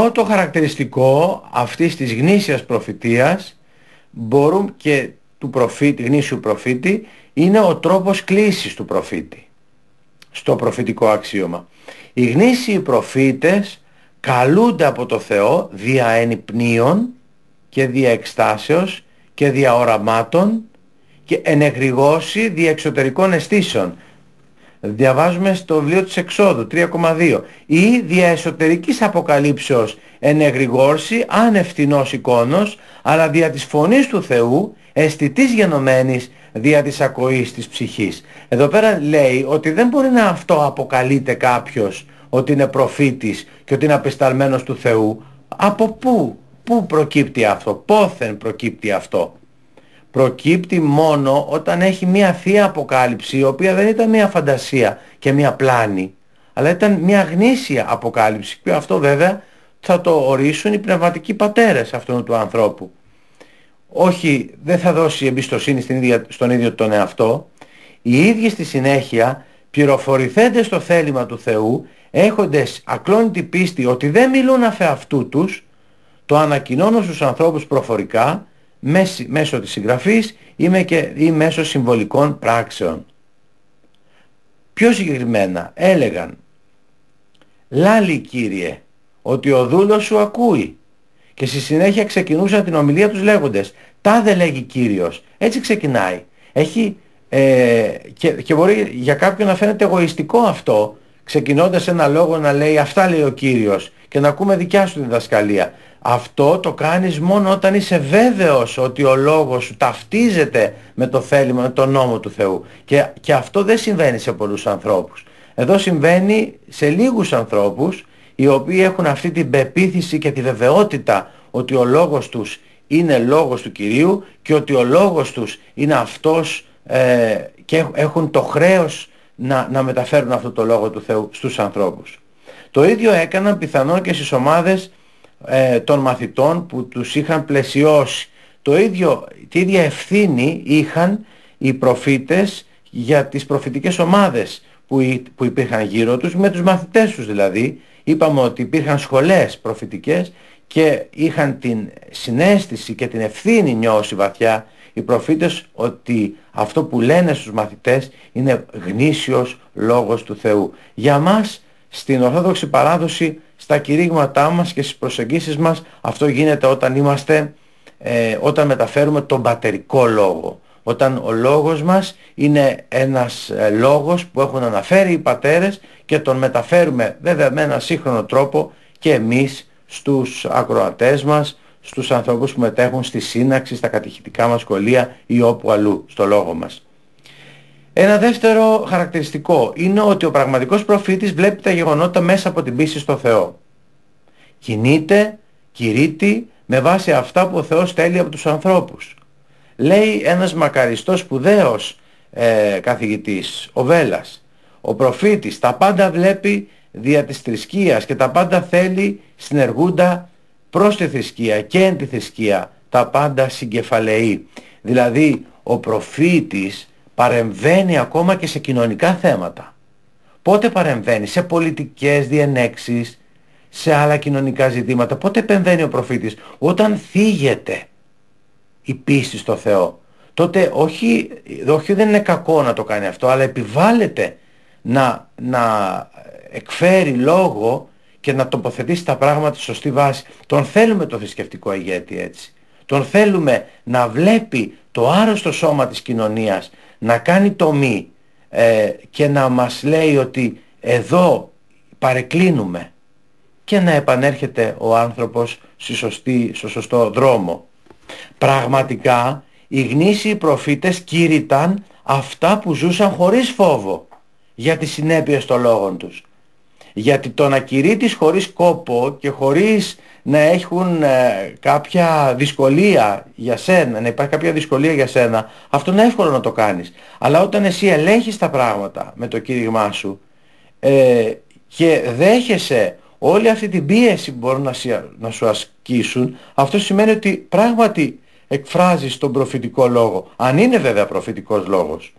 Speaker 2: πρώτο χαρακτηριστικό αυτής της γνήσιας προφητείας μπορούν και του προφήτη, γνήσιου προφήτη, είναι ο τρόπος κλήσης του προφήτη στο προφητικό αξίωμα. Οι γνήσιοι προφήτες καλούνται από το Θεό δια ενυπνίων και δια εκστάσεως και δια οραμάτων και ενεγρηγώσει δια εξωτερικών αισθήσεων. Διαβάζουμε στο βιβλίο της Εξόδου τρία κόμμα δύο. Ή δια εσωτερικής αποκαλύψεως ενεγρηγόρση ανευθυνός εικόνος, αλλά δια της φωνής του Θεού αισθητής γενομένης δια της ακοής της ψυχής. Εδώ πέρα λέει ότι δεν μπορεί να αυτό αποκαλείται κάποιος ότι είναι προφήτης και ότι είναι απεσταλμένος του Θεού. Από πού, πού προκύπτει αυτό, πόθεν προκύπτει αυτό? Προκύπτει μόνο όταν έχει μια θεία αποκάλυψη, η οποία δεν ήταν μια φαντασία και μια πλάνη, αλλά ήταν μια γνήσια αποκάλυψη, και αυτό βέβαια θα το ορίσουν οι πνευματικοί πατέρες αυτού του ανθρώπου. Όχι, δεν θα δώσει εμπιστοσύνη στην ίδια, στον ίδιο τον εαυτό. Οι ίδιοι στη συνέχεια, πληροφορηθέντες στο θέλημα του Θεού, έχοντες ακλόνητη πίστη ότι δεν μιλούν αφ' αυτού τους, το ανακοινώνουν στους ανθρώπους προφορικά, μέσω της συγγραφής ή, με και, ή μέσω συμβολικών πράξεων. Πιο συγκεκριμένα έλεγαν: «Λάλη, Κύριε, ότι ο δούλος σου ακούει». Και στη συνέχεια ξεκινούσαν την ομιλία τους λέγοντες: «Τάδε λέγει Κύριος». Έτσι ξεκινάει. Έχει, ε, και, και μπορεί για κάποιον να φαίνεται εγωιστικό αυτό, ξεκινώντας ένα λόγο να λέει «Αυτά λέει ο Κύριος» και να ακούμε δικιά σου διδασκαλία. Αυτό το κάνεις μόνο όταν είσαι βέβαιος ότι ο λόγος σου ταυτίζεται με το θέλημα, με τον νόμο του Θεού. Και, και αυτό δεν συμβαίνει σε πολλούς ανθρώπους. Εδώ συμβαίνει σε λίγους ανθρώπους, οι οποίοι έχουν αυτή την πεποίθηση και τη βεβαιότητα ότι ο λόγος τους είναι λόγος του Κυρίου και ότι ο λόγος τους είναι αυτός, ε, και έχουν το χρέος να, να μεταφέρουν αυτό το λόγο του Θεού στους ανθρώπους. Το ίδιο έκαναν πιθανόν και στις ομάδες ε, των μαθητών που τους είχαν πλαισιώσει. Το ίδιο, τη ίδια ευθύνη είχαν οι προφήτες για τις προφητικές ομάδες που, που υπήρχαν γύρω τους, με τους μαθητές τους δηλαδή. Είπαμε ότι υπήρχαν σχολές προφητικές και είχαν την συναίσθηση και την ευθύνη νιώσει βαθιά οι προφήτες ότι αυτό που λένε στους μαθητές είναι γνήσιος λόγος του Θεού. Για μας στην Ορθόδοξη παράδοση, στα κηρύγματά μας και στις προσεγγίσεις μας, αυτό γίνεται όταν είμαστε, ε, όταν μεταφέρουμε τον πατερικό λόγο. Όταν ο λόγος μας είναι ένας ε, λόγος που έχουν αναφέρει οι πατέρες και τον μεταφέρουμε βέβαια με έναν σύγχρονο τρόπο και εμείς στους ακροατές μας, στους ανθρώπους που μετέχουν στη σύναξη, στα κατηχητικά μας σχολεία ή όπου αλλού στο λόγο μας. Ένα δεύτερο χαρακτηριστικό είναι ότι ο πραγματικός προφήτης βλέπει τα γεγονότα μέσα από την πίστη στο Θεό. Κινείται, κηρύττει με βάση αυτά που ο Θεός θέλει από τους ανθρώπους. Λέει ένας μακαριστός σπουδαίος ε, καθηγητής, ο Βέλλας: ο προφήτης τα πάντα βλέπει δια της θρησκείας και τα πάντα θέλει συνεργούντα προς τη θρησκεία και εν τη θρησκεία, τα πάντα συγκεφαλαιεί. Δηλαδή ο προφήτης παρεμβαίνει ακόμα και σε κοινωνικά θέματα. Πότε παρεμβαίνει? Σε πολιτικές διενέξεις, σε άλλα κοινωνικά ζητήματα. Πότε επεμβαίνει ο προφήτης? Όταν θίγεται η πίστη στο Θεό. Τότε όχι, όχι δεν είναι κακό να το κάνει αυτό, αλλά επιβάλλεται να, να εκφέρει λόγο και να τοποθετήσει τα πράγματα στη σωστή βάση. Τον θέλουμε το θρησκευτικό ηγέτη έτσι. Τον θέλουμε να βλέπει το άρρωστο σώμα της κοινωνίας, να κάνει τομή ε, και να μας λέει ότι εδώ παρεκκλίνουμε και να επανέρχεται ο άνθρωπος στη σωστή, στο σωστό δρόμο. Πραγματικά οι γνήσιοι προφήτες κήρυταν αυτά που ζούσαν χωρίς φόβο για τις συνέπειες των λόγων τους. Γιατί το να κηρύττεις χωρίς κόπο και χωρίς να έχουν ε, κάποια δυσκολία για σένα, να υπάρχει κάποια δυσκολία για σένα, αυτό είναι εύκολο να το κάνεις. Αλλά όταν εσύ ελέγχεις τα πράγματα με το κήρυγμά σου ε, και δέχεσαι όλη αυτή την πίεση που μπορούν να, να σου ασκήσουν, αυτό σημαίνει ότι πράγματι εκφράζεις τον προφητικό λόγο, αν είναι βέβαια προφητικός λόγος.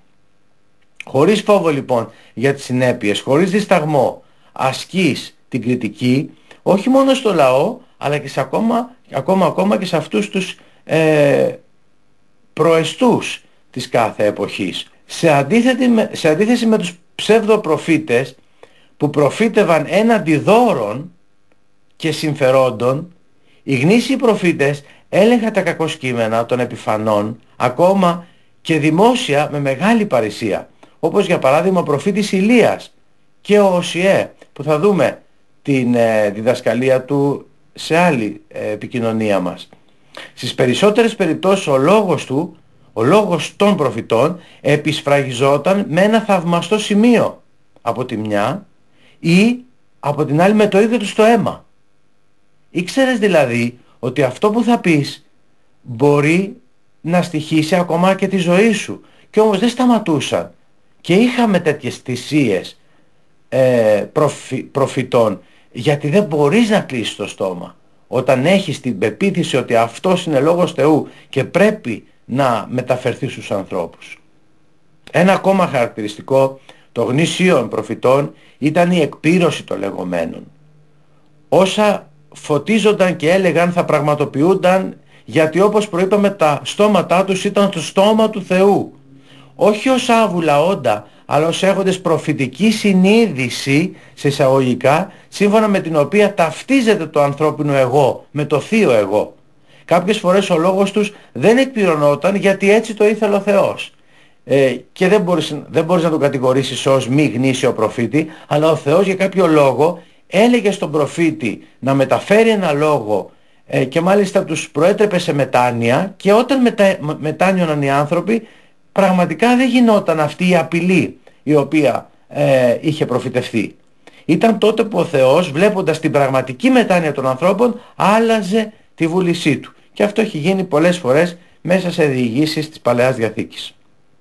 Speaker 2: Χωρίς φόβο λοιπόν για τις συνέπειες, χωρίς δισταγμό ασκείς την κριτική, όχι μόνο στο λαό, αλλά και σε ακόμα, ακόμα, ακόμα και σε αυτούς τους ε, προεστούς της κάθε εποχής. Σε, αντίθετη, σε αντίθεση με τους ψευδοπροφήτες που προφήτευαν έναντι δώρων και συμφερόντων, οι γνήσιοι προφήτες έλεγαν τα κακό κείμενα των επιφανών, ακόμα και δημόσια με μεγάλη παρησία, όπως για παράδειγμα ο προφήτης Ηλίας και ο Οσιέ, που θα δούμε την ε, διδασκαλία του σε άλλη ε, επικοινωνία μας. Στις περισσότερες περιπτώσεις ο λόγος του, ο λόγος των προφητών, επισφραγιζόταν με ένα θαυμαστό σημείο από τη μια ή από την άλλη με το ίδιο του στο αίμα. Ήξερες δηλαδή ότι αυτό που θα πεις μπορεί να στοιχίσει ακόμα και τη ζωή σου, και όμως δεν σταματούσαν, και είχαμε τέτοιες θυσίες ε, προφη, προφητών, γιατί δεν μπορείς να κλείσεις το στόμα όταν έχεις την πεποίθηση ότι αυτός είναι λόγος Θεού και πρέπει να μεταφερθεί στους ανθρώπους. Ένα ακόμα χαρακτηριστικό των γνήσιων προφητών ήταν η εκπήρωση των λεγόμενων. Όσα φωτίζονταν και έλεγαν θα πραγματοποιούνταν, γιατί όπως προείπαμε τα στόματά τους ήταν το στόμα του Θεού. Όχι ως άβουλα όντα, αλλά ως έχοντες προφητική συνείδηση, σε εισαγωγικά, σύμφωνα με την οποία ταυτίζεται το ανθρώπινο εγώ με το θείο εγώ. Κάποιες φορές ο λόγος τους δεν εκπληρωνόταν γιατί έτσι το ήθελε ο Θεός. Ε, και δεν μπορείς, δεν μπορείς να τον κατηγορήσεις ως μη γνήσιο προφήτη, αλλά ο Θεός για κάποιο λόγο έλεγε στον προφήτη να μεταφέρει ένα λόγο ε, και μάλιστα τους προέτρεπε σε μετάνοια, και όταν μετα, μετάνιωναν οι άνθρωποι πραγματικά δεν γινόταν αυτή η απειλή η οποία ε, είχε προφητευθεί. Ήταν τότε που ο Θεός, βλέποντας την πραγματική μετάνοια των ανθρώπων, άλλαζε τη βούλησή του. Και αυτό έχει γίνει πολλές φορές μέσα σε διηγήσεις της Παλαιάς Διαθήκης.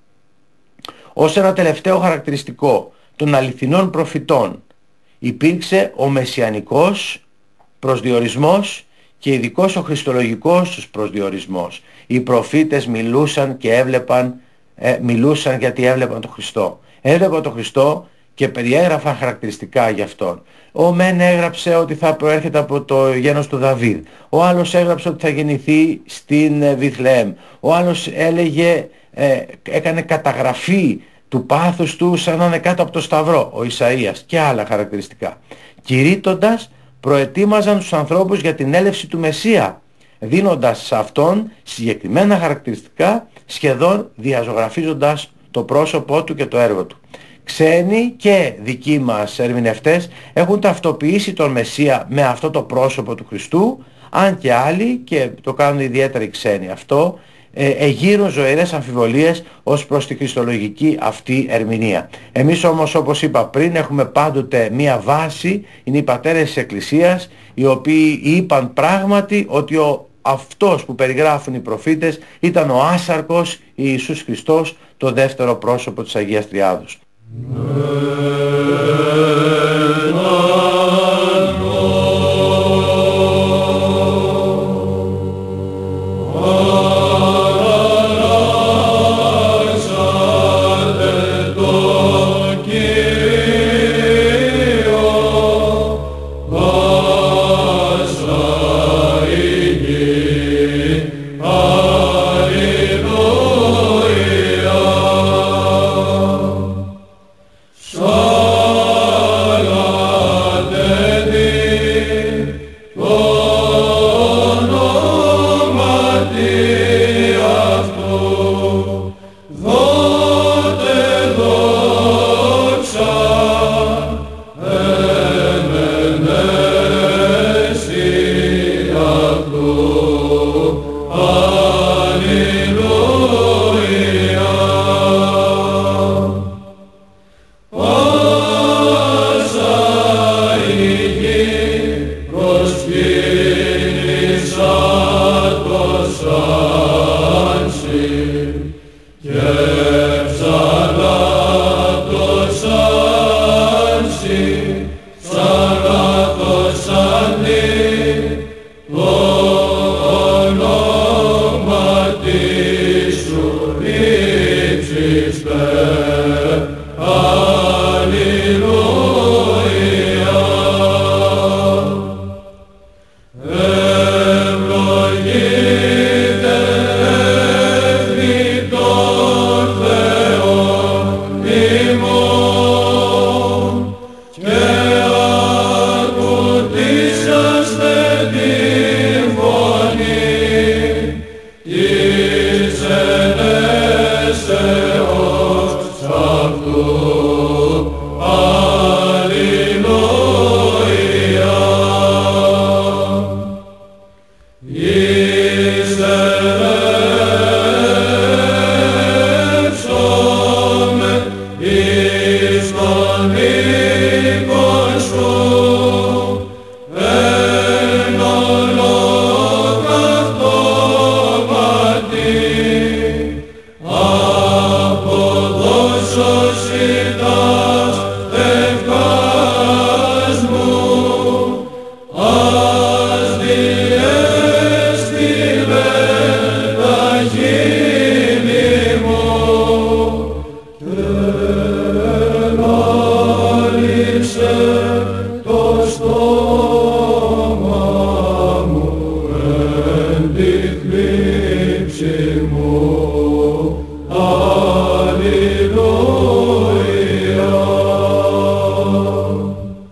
Speaker 2: Ως ένα τελευταίο χαρακτηριστικό των αληθινών προφητών υπήρξε ο μεσιανικός προσδιορισμός και ειδικός ο χριστολογικός τους προσδιορισμός. Οι προφήτες μιλούσαν και έβλεπαν, ε, μιλούσαν γιατί έβλεπαν τον Χριστό. Έβλεπαν τον Χριστό και περιέγραφαν χαρακτηριστικά γι' αυτόν. Ο μεν έγραψε ότι θα προέρχεται από το γένος του Δαβίδ. Ο άλλος έγραψε ότι θα γεννηθεί στην Βιθλεέμ. Ο άλλος έλεγε, ε, έκανε καταγραφή του πάθους του σαν να είναι κάτω από το Σταυρό, ο Ισαΐας, και άλλα χαρακτηριστικά. Κηρύττοντας, προετοίμαζαν τους ανθρώπους για την έλευση του Μεσσία, δίνοντας σε αυτόν συγκεκριμένα χαρακτηριστικά, σχεδόν διαζωγραφίζοντας το πρόσωπό του και το έργο του. Ξένοι και δικοί μας ερμηνευτές έχουν ταυτοποιήσει τον Μεσσία με αυτό το πρόσωπο του Χριστού, αν και άλλοι, και το κάνουν ιδιαίτερα οι ξένοι αυτό, εγείρουν ζωηρές αμφιβολίες ως προς τη χριστολογική αυτή ερμηνεία. Εμείς όμως, όπως είπα πριν, έχουμε πάντοτε μία βάση, είναι οι πατέρες της Εκκλησίας, οι οποίοι είπαν πράγματι ότι ο αυτός που περιγράφουν οι προφήτες ήταν ο άσαρκος Ιησούς Χριστός, το δεύτερο πρόσωπο της Αγίας Τριάδος.
Speaker 3: So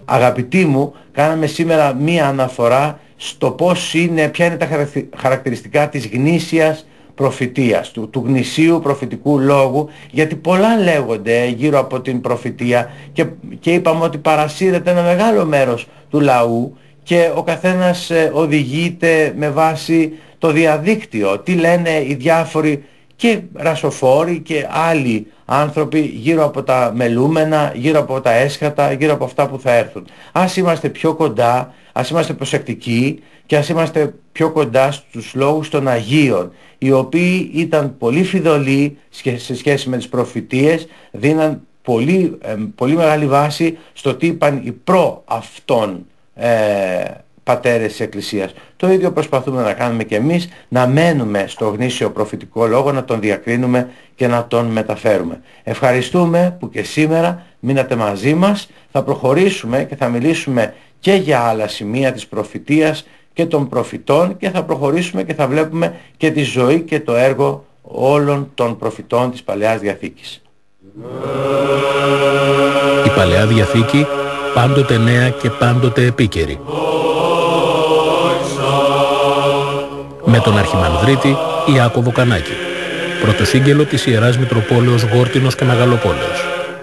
Speaker 2: Αγαπητοί μου, κάναμε σήμερα μία αναφορά στο πώς είναι, ποια είναι τα χαρακτηριστικά της γνήσιας προφητείας, του, του γνησίου προφητικού λόγου, γιατί πολλά λέγονται γύρω από την προφητεία και, και είπαμε ότι παρασύρεται ένα μεγάλο μέρος του λαού και ο καθένας ε, οδηγείται με βάση το διαδίκτυο, τι λένε οι διάφοροι και ρασοφόροι και άλλοι άνθρωποι γύρω από τα μελούμενα, γύρω από τα έσχατα, γύρω από αυτά που θα έρθουν. Ας είμαστε πιο κοντά, ας είμαστε προσεκτικοί και ας είμαστε πιο κοντά στους λόγους των Αγίων, οι οποίοι ήταν πολύ φιδωλοί σε σχέση με τις προφητείες, δίναν πολύ, ε, πολύ μεγάλη βάση στο τι είπαν οι προ αυτών ε, πατέρες της Εκκλησίας. Το ίδιο προσπαθούμε να κάνουμε και εμείς, να μένουμε στο γνήσιο προφητικό λόγο, να τον διακρίνουμε και να τον μεταφέρουμε. Ευχαριστούμε που και σήμερα μείνατε μαζί μας. Θα προχωρήσουμε και θα μιλήσουμε και για άλλα σημεία της προφητείας και των προφητών και θα προχωρήσουμε και θα βλέπουμε και τη ζωή και το έργο όλων των προφητών της Παλαιάς Διαθήκης.
Speaker 1: Η Παλαιά Διαθήκη πάντοτε νέα και πάντοτε επίκαιρη. Με τον Αρχιμανδρίτη Ιάκωβο Κανάκη, πρωτοσύγγελο της Ιεράς Μητροπόλεως Γόρτινος και Μεγαλοπόλεως.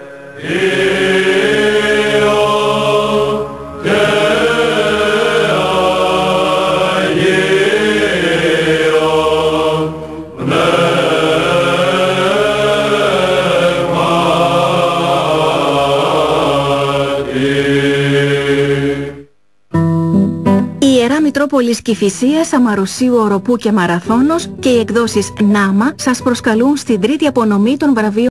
Speaker 3: Μητρόπολης Κηφισίας, Αμαρουσίου, Οροπού και Μαραθώνος και οι εκδόσεις Νάμα σας προσκαλούν στην τρίτη απονομή των βραβείων